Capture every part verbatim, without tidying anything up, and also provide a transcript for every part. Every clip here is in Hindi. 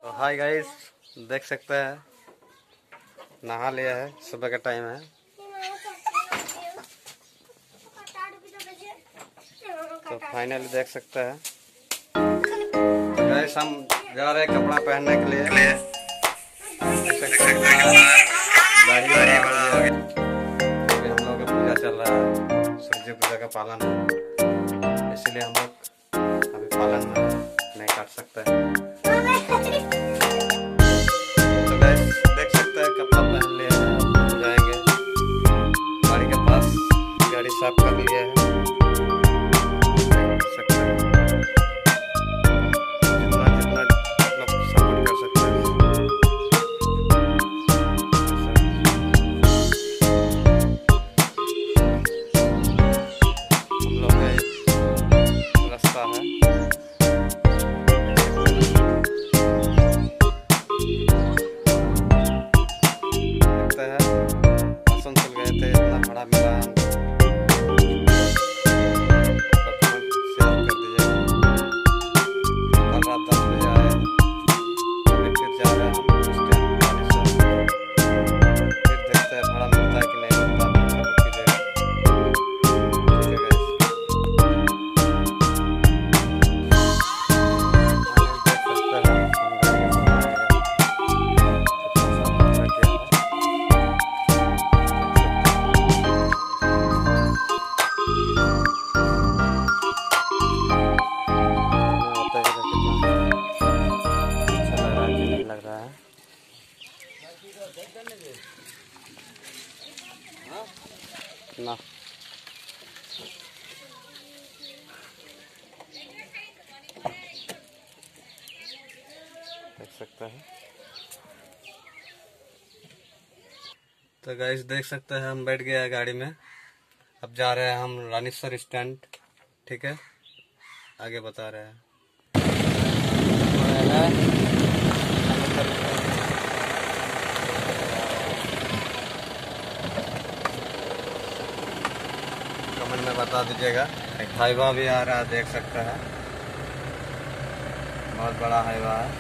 तो हाय गाइस, देख सकते हैं नहा लिया है, सुबह का टाइम है। तो फाइनली देख सकते हैं तो गाइस हम जा रहे हैं कपड़ा पहनने के लिए। देख सकते हैं गाड़ी बड़ी हो गई। अभी हम लोग का पूजा चल रहा है, सूर्य पूजा का पालन है, इसलिए हम लोग अभी पालन नहीं कर सकते हैं। तो गाइस देख सकते हैं कपड़ा पहन लिया है, अब जाएंगे गाड़ी के पास। गाड़ी साफ कर लिया है, देख सकते हैं जितना जितना मतलब सपोर्ट कर सकते हैं। हम लोग का एक रास्ता है, आसनसोल गए थे, इतना भाड़ा मिला शेयर कर दीजिएगा। कल रात दस बजे आए, अभी फिर जा रहे हैं हम स्टैंड गाड़ी से। फिर देखते हैं भाड़ा मिलता है कि नहीं मिलता, सपोर्ट कीजिएगा। ठीक है गाइस, देख सकते हैं हम गाड़ी के साथ आएगा कितना सा किया है। लग रहा है ना, देख सकते हैं। तो गाइस देख सकते हैं हम बैठ गए हैं गाड़ी में, अब जा रहे हैं हम रानीसर स्टैंड। ठीक है, आगे बता रहे हैं। कमेंट में बता दीजिएगा। एक हाईवा भी आ रहा है, देख सकते हैं बहुत बड़ा हाईवा है।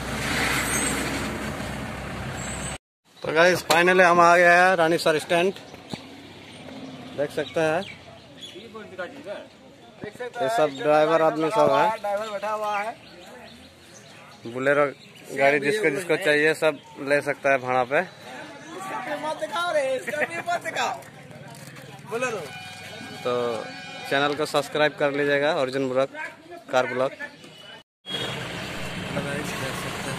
तो गाइस फाइनली हम आ गए हैं रानीसर स्टैंड, देख सकते हैं। ये सब ड्राइवर आदमी सब है, ड्राइवर बैठा हुआ है। बुलेरो गाड़ी जिसको जिसको चाहिए सब ले सकता है भाड़ा पे। बुलेरो तो चैनल को सब्सक्राइब कर लीजिएगा, अर्जुन ब्लॉग कार ब्लॉग। देख सकते हैं